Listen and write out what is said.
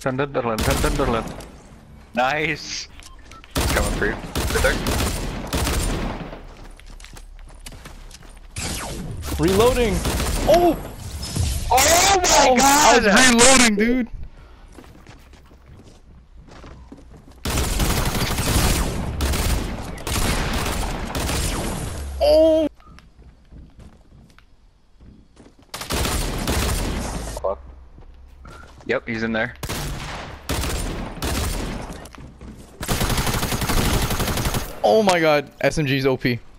Nice. It's coming for you. Right there. Reloading. Oh! Oh my god! I was reloading, dude. Oh! Fuck. Yep, he's in there. Oh my god, SMG's OP.